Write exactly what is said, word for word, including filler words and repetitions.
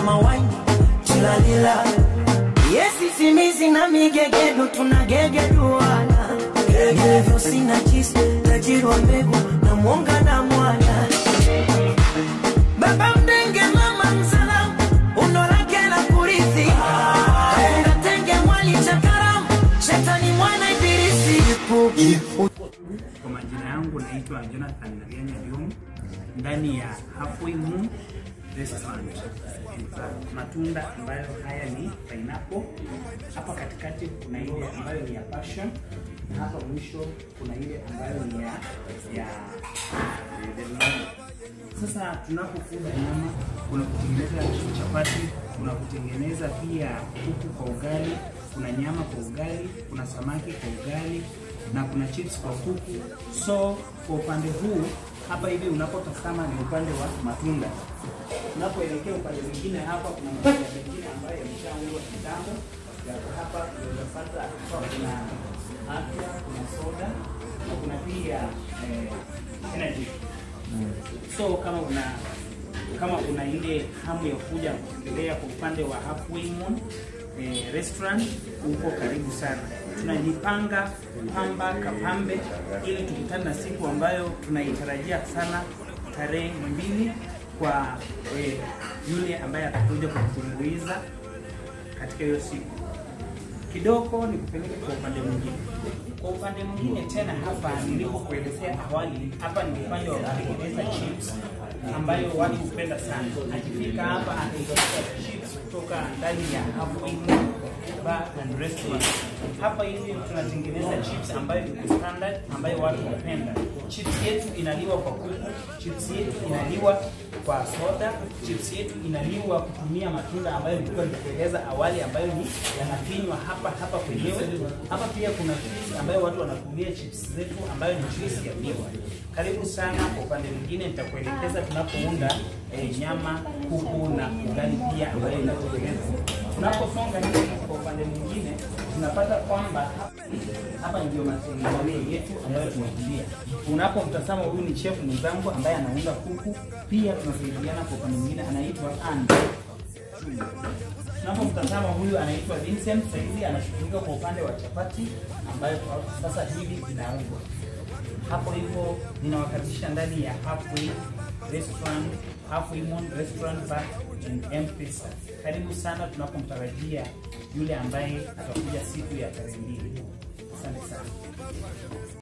kama wine tilalila. Yesi simizi na migegedu tunagegeduana. Gegedu sina chisi tajiri wa mbegu na mwonga na mwana. Baba mdenge mama msalamu unolake na kurithi. Kaunga tenge mwali chakaramu shetani mwana ibilisi. Kwa majina yangu naitwa Jonathan Narianya Dium, ndani ya Halfway Moon Restaurant. Matunda ambayo haya ni pineapple. Hapa katikati kuna ile ambayo ni ya passion. Hapa mwisho kuna ile ambayo ni ya ya lemon. Sasa tunapofunga nyama, kuna kutengeneza chapati, kuna kutengeneza pia kuku kwa ugali, kuna nyama kwa ugali, kuna samaki kwa ugali, na kuna chips kwa kuku. So kwa upande huu hapa hivi unapotazama ni upande wa matunda. Unapoelekea upande mwingine hapa kuna matunda mengine ambayo yameshaungwa kitambo. Hapa unapata hapa kuna afya, kuna soda, na kuna pia eh, energy. So kama una kama una ile hamu ya kuja kutembelea kwa upande wa Halfway Moon eh, Restaurant, uko karibu sana. Tunajipanga pamba kapambe ili tukutane na siku ambayo tunaitarajia sana, tarehe mbili, kwa eh, yule ambaye atakuja kutumbuiza katika hiyo siku. Kidogo ni kupeleke kwa upande mwingine. Kwa upande mwingine tena hapa nilipokuelezea awali, hapa ni upande wa kutengeneza chips ambayo watu hupenda sana. Akifika hapa anaipata chips kutoka ndani ya Halfway Moon Bar and Restaurant. Hapa hivi tunatengeneza chips ambayo ni standard, ambayo watu hupenda. Chips yetu inaliwa kwa kuku, chips yetu inaliwa kwa soda, chips yetu inaliwa kutumia matunda ambayo nilikuwa nikueleza awali ambayo ni yanafinywa hapa hapa kwenyewe. Hapa pia kuna chips ambayo watu wanatumia chips zetu ambayo ni juice ya miwa. Karibu sana. Kwa upande mwingine nitakuelekeza tunapounda eh, nyama, kuku na ugali pia ambayo inatengenezwa. Tunaposonga hivi kwa upande mwingine tunapata kwamba hapa ndio matengenezo yetu ambayo tunakulia. Unapomtazama huyu ni chef mwenzangu ambaye anaunda kuku, pia tunasaidiana kwa upande mwingine anaitwa Andy. Tunapomtazama huyu anaitwa Vincent, saizi anashughulika kwa upande wa chapati ambayo sasa hivi zinaungwa. Hapo hivyo ninawakaribisha ndani ya Halfway Restaurant, Halfway Moon Restaurant Bar and M-Pesa. Karibu sana tunapomtarajia yule ambaye atakuja siku ya tarehe mbili. Asante sana.